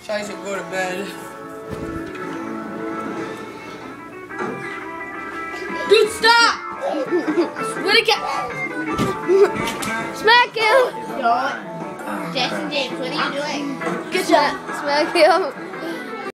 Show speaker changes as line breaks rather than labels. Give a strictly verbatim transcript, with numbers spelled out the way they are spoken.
I should go to bed. Dude, stop! What a cat!
Smack him!
Don't. Jesse James, what are you doing?
Good shot. Smack him.